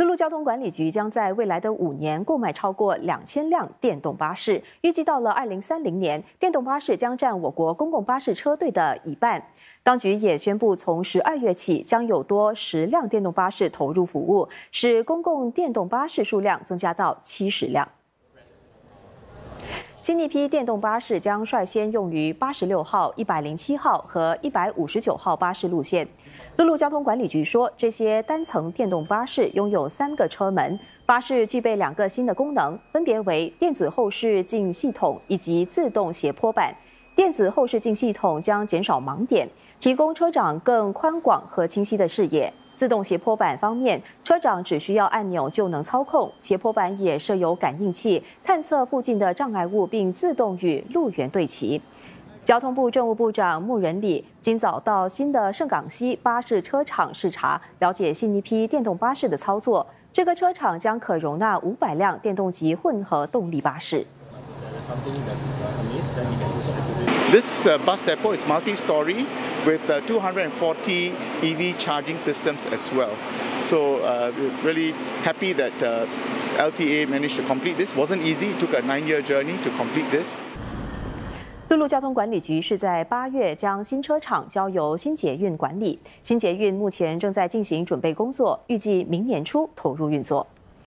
陆路交通管理局将在未来的5年购买超过2000辆电动巴士，预计到了2030年，电动巴士将占我国公共巴士车队的一半。当局也宣布，从12月起，将有多10辆电动巴士投入服务，使公共电动巴士数量增加到70辆。新一批电动巴士将率先用于86号、107号和159号巴士路线。陆路交通管理局说，这些单层电动巴士拥有3个车门，巴士具备2个新的功能，分别为电子后视镜系统以及自动斜坡板。电子后视镜系统将减少盲点，提供车长更宽广和清晰的视野。自动斜坡板方面，车长只需要按钮就能操控，斜坡板也设有感应器，探测附近的障碍物，并自动与路缘对齐。交通部政务部长穆仁礼今早到新的盛港西巴士车厂视察，了解新一批电动巴士的操作。这个车厂将可容纳500辆电动及混合动力巴士。 This bus depot is multi-story with 240 EV charging systems as well. So we're really happy that LTA managed to complete this. Wasn't easy. It took a 9-year journey to complete this. 陆路交通管理局是在8月将新车厂交由新捷运管理，新捷运目前正在进行准备工作，预计明年初投入运作。